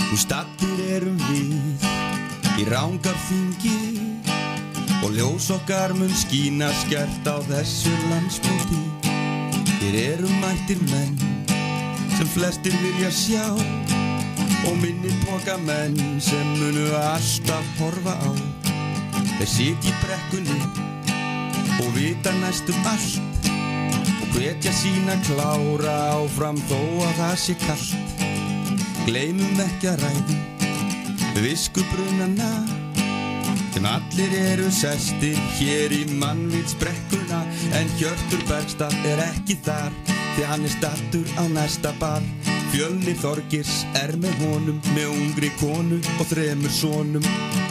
Nú staddir erum við í Rangárþingi og ljós okkar mun skína skært á þessu landsmóti. Hér erum mættir menn sem flestir vilja sjá og minni pokamenn sem munu alltaf horfa á. Þeir sitja í brekkunni og vita næstum allt og hvetja sína klára áfram þó að það sé kalt. Gleymum ekki að ræða viskubrunana sem allir eru sestir hér í Mannvítsbrekkuna, en Hjörtur Bergstad ekki þar því hann staddur á næsta bar. Fjölnir Þorgeirs með honum með ungri konu og 3 sonum.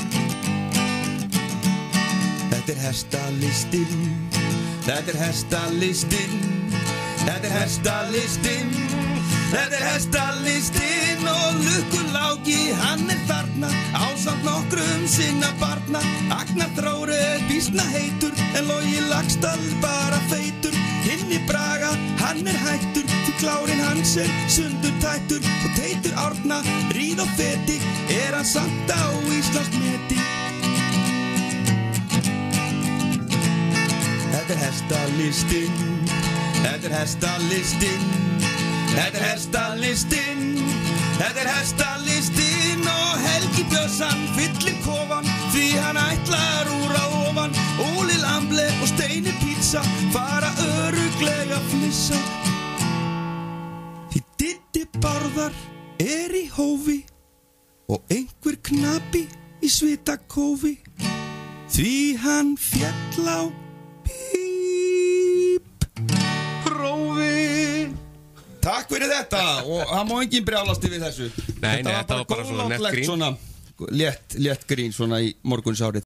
Þetta hestalistinn, þetta hestalistinn, þetta hestalistinn, þetta hestalistinn og Lukkuláki hann þarna ásamt nokkrum sinna barna. Agnar Þór býsna heitur en Logi Laxdal bara feitur. Hinni Braga hann hættur því klárinn hans sundurtættur og Teitur Árna ríð og feti hann samt á Íslandsmeti. Þetta hestalistinn, þetta hestalistinn, þetta hestalistinn, þetta hestalistinn og Helgi Björns hann fyllir kofan því hann ætlar úr að ofan. Óli Lamble og Steini Pizza fara örugglega flissa því Diddi Bárðar í hófi og einhver knapi í svitakófi því hann féll á prófi. Takk fyrir þetta og það má enginn brjálast yfir þessu. Nei, þetta var bara svona nett grín. Svona létt grín svona í morgunsárið.